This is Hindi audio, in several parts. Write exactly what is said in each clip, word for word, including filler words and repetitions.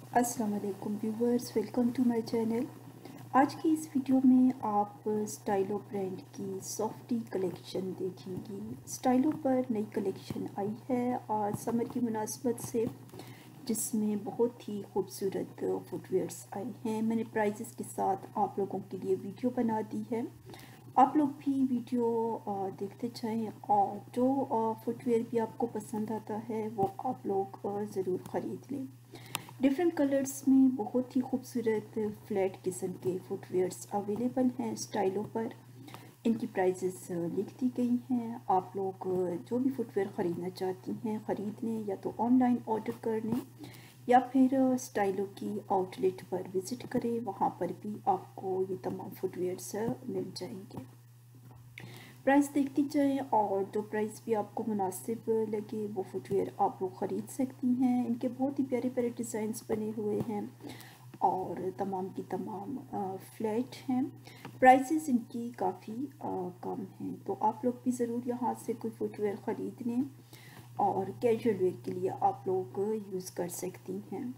अस्सलाम वालेकुम viewers, welcome to my channel. आज की इस वीडियो में आप स्टाइलो ब्रांड की सॉफ्टी कलेक्शन देखेंगी। स्टाइलो पर नई कलेक्शन आई है आज समर की मुनासबत से, जिसमें बहुत ही खूबसूरत फुटवेयर्स आए हैं। मैंने प्राइजेस के साथ आप लोगों के लिए वीडियो बना दी है। आप लोग भी वीडियो देखते जाएं और जो फुटवेयर भी आपको पसंद आता है वो आप लोग ज़रूर ख़रीद लें। डिफरेंट कलर्स में बहुत ही खूबसूरत फ्लैट किस्म के फुटवेयर्स अवेलेबल हैं स्टाइलों पर। इनकी प्राइजेस लिख दी गई हैं। आप लोग जो भी फुटवेयर ख़रीदना चाहती हैं ख़रीद लें, या तो ऑनलाइन ऑर्डर कर लें या फिर स्टाइलों की आउटलेट पर विज़िट करें, वहाँ पर भी आपको ये तमाम फुटवेयर्स मिल जाएंगे। प्राइस देखती जाएँ और जो प्राइस भी आपको मुनासिब लगे वो फुटवेयर आप लोग ख़रीद सकती हैं। इनके बहुत ही प्यारे प्यारे डिज़ाइंस बने हुए हैं और तमाम की तमाम फ्लैट हैं। प्राइसेस इनकी काफ़ी कम हैं, तो आप लोग भी ज़रूर यहाँ से कोई फुटवेयर ख़रीद लें और कैजुअल वेयर के लिए आप लोग यूज़ कर सकती हैं।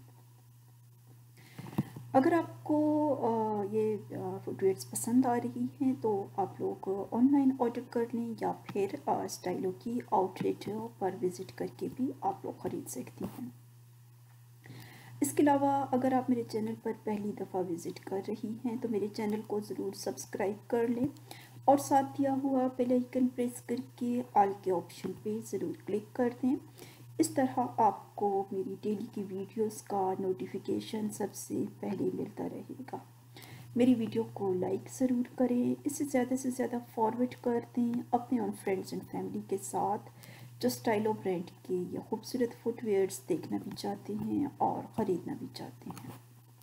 अगर आपको ये फुटवेयर्स पसंद आ रही हैं तो आप लोग ऑनलाइन ऑर्डर कर लें या फिर स्टाइलो की आउटलेट पर विज़िट करके भी आप लोग ख़रीद सकती हैं। इसके अलावा अगर आप मेरे चैनल पर पहली दफ़ा विज़िट कर रही हैं तो मेरे चैनल को ज़रूर सब्सक्राइब कर लें और साथ दिया हुआ बेल आइकन प्रेस करके ऑल के ऑप्शन पे ज़रूर क्लिक कर दें। इस तरह आपको मेरी डेली की वीडियोस का नोटिफिकेशन सबसे पहले मिलता रहेगा। मेरी वीडियो को लाइक ज़रूर करें, इसे ज़्यादा से ज़्यादा फॉरवर्ड कर दें अपने उन फ्रेंड्स एंड फैमिली के साथ जो स्टाइलो ब्रांड के ये खूबसूरत फुटवेयर्स देखना भी चाहते हैं और ख़रीदना भी चाहते हैं।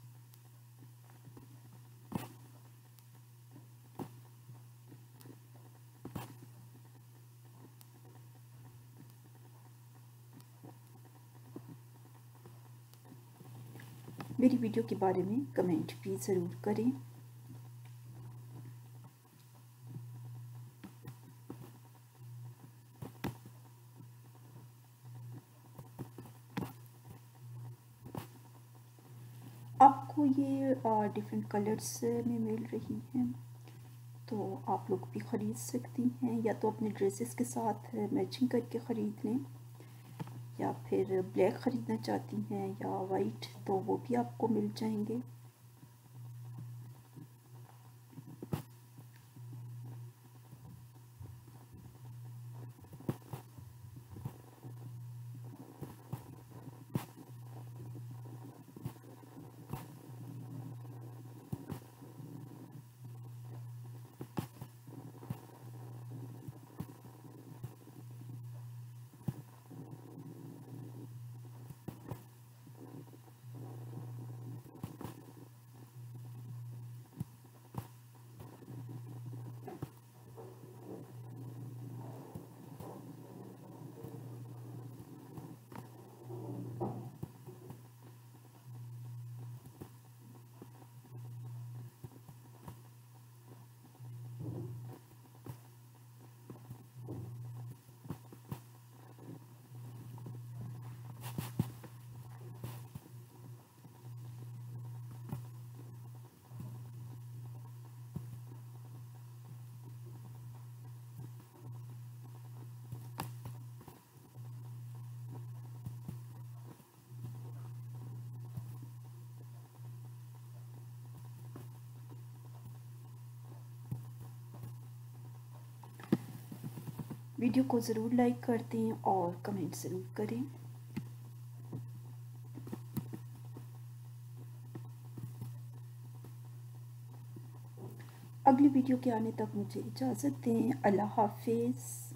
मेरी वीडियो के बारे में कमेंट भी ज़रूर करें। आपको ये डिफरेंट कलर्स में मिल रही हैं, तो आप लोग भी ख़रीद सकती हैं, या तो अपने ड्रेसेस के साथ मैचिंग करके ख़रीद लें, या फिर ब्लैक ख़रीदना चाहती हैं या वाइट, तो वो भी आपको मिल जाएंगे। वीडियो को ज़रूर लाइक कर दें और कमेंट ज़रूर करें। अगली वीडियो के आने तक मुझे इजाज़त दें। अल्लाह हाफिज़।